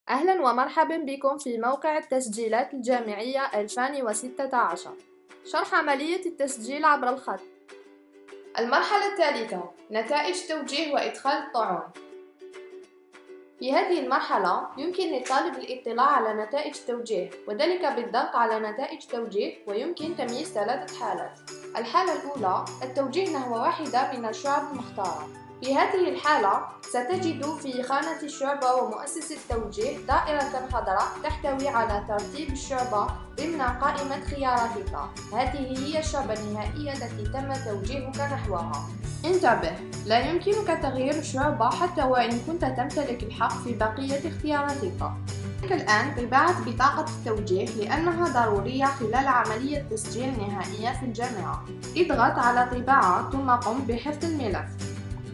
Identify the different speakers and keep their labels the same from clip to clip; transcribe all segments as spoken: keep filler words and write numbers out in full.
Speaker 1: أهلا ومرحبا بكم في موقع التسجيلات الجامعية ألفين وستة عشر. شرح عملية التسجيل عبر الخط. المرحلة الثالثة: نتائج توجيه وإدخال الطعون. في هذه المرحلة يمكن للطالب الاطلاع على نتائج توجيه، وذلك بالضغط على نتائج توجيه، ويمكن تمييز ثلاثة حالات. الحالة الأولى: التوجيه نحو واحدة من الشعب المختارة. في هذه الحالة ستجد في خانة الشعبة ومؤسس التوجيه دائرة خضراء تحتوي على ترتيب الشعبة ضمن قائمة خياراتك. هذه هي الشعبة النهائية التي تم توجيهك نحوها. انتبه، لا يمكنك تغيير الشعبة حتى وإن كنت تمتلك الحق في بقية اختياراتك. عليك الآن طباعة بطاقة التوجيه لأنها ضرورية خلال عملية التسجيل النهائية في الجامعة. اضغط على طباعة ثم قم بحفظ الملف.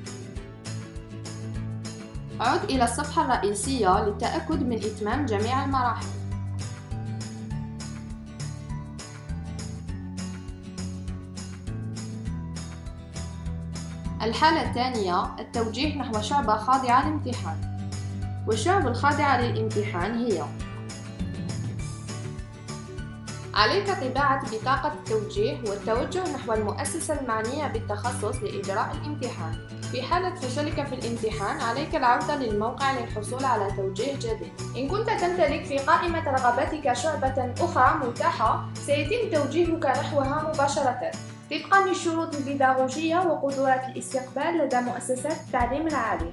Speaker 1: عد إلى الصفحة الرئيسية للتأكد من إتمام جميع المراحل. الحالة الثانية: التوجيه نحو شعبة خاضعة للامتحان. والشعب الخاضعة للامتحان هي: عليك طباعة بطاقة التوجيه والتوجه نحو المؤسسة المعنية بالتخصص لإجراء الامتحان. في حالة فشلك في الامتحان عليك العودة للموقع للحصول على توجيه جديد. إن كنت تمتلك في قائمة رغباتك شعبة أخرى متاحة سيتم توجيهك نحوها مباشرة طبقا للشروط البيداغوجية وقدرات الاستقبال لدى مؤسسات التعليم العالي.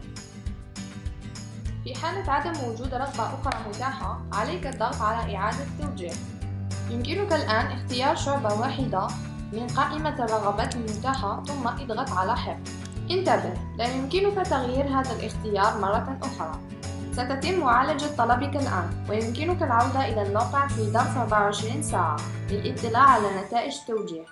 Speaker 1: في حالة عدم وجود رغبة أخرى متاحة عليك الضغط على إعادة التوجيه. يمكنك الآن اختيار شعبة واحدة من قائمة الرغبات المتاحة ثم اضغط على حفظ. انتبه، لا يمكنك تغيير هذا الاختيار مرة أخرى. ستتم معالجة طلبك الآن، ويمكنك العودة إلى الموقع في ظرف أربعة وعشرين ساعة للاطلاع على نتائج التوجيه.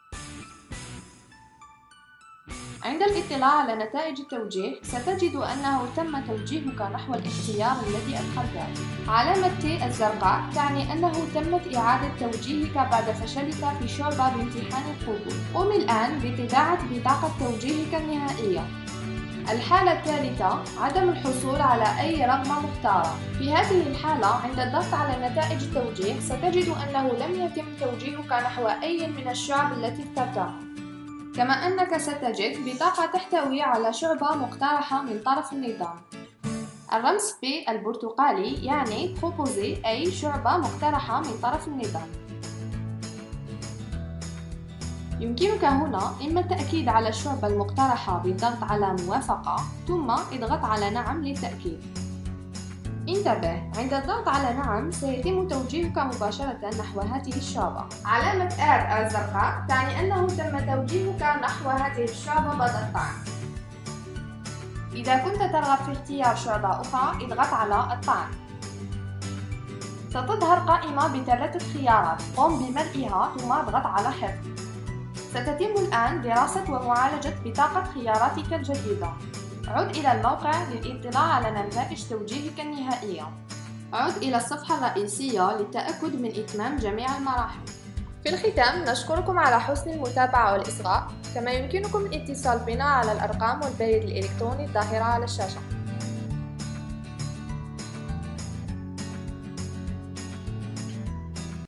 Speaker 1: عند الاطلاع على نتائج التوجيه ستجد أنه تم توجيهك نحو الاختيار الذي أدخلته. علامة T الزرقاء تعني أنه تمت إعادة توجيهك بعد فشلك في شعبة بامتحان القبول. قم الآن بطباعة بطاقة توجيهك النهائية. الحالة الثالثة: عدم الحصول على أي رغبة مختارة. في هذه الحالة عند الضغط على نتائج التوجيه ستجد أنه لم يتم توجيهك نحو أي من الشعب التي اخترتها، كما أنك ستجد بطاقة تحتوي على شعبة مقترحة من طرف النظام. الرمز B البرتقالي يعني proposé أي شعبة مقترحة من طرف النظام. يمكنك هنا إما التأكيد على الشعبة المقترحة بالضغط على موافقة ثم اضغط على نعم للتأكيد. انتبه، عند الضغط على نعم سيتم توجيهك مباشرة نحو هذه الشعبة. علامة R الزرقاء تعني أنه تم توجيهك نحو هذه الشعبة بعد الطعن. إذا كنت ترغب في اختيار شعبة أخرى اضغط على الطعن. ستظهر قائمة بثلاثة خيارات، قم بملئها ثم اضغط على حفظ. ستتم الآن دراسة ومعالجة بطاقة خياراتك الجديدة. عد إلى الموقع للاطلاع على نتائج توجيهك النهائية. عد إلى الصفحة الرئيسية للتأكد من إتمام جميع المراحل. في الختام نشكركم على حسن المتابعة والإصغاء، كما يمكنكم الاتصال بنا على الأرقام والبريد الإلكتروني الظاهرة على الشاشة.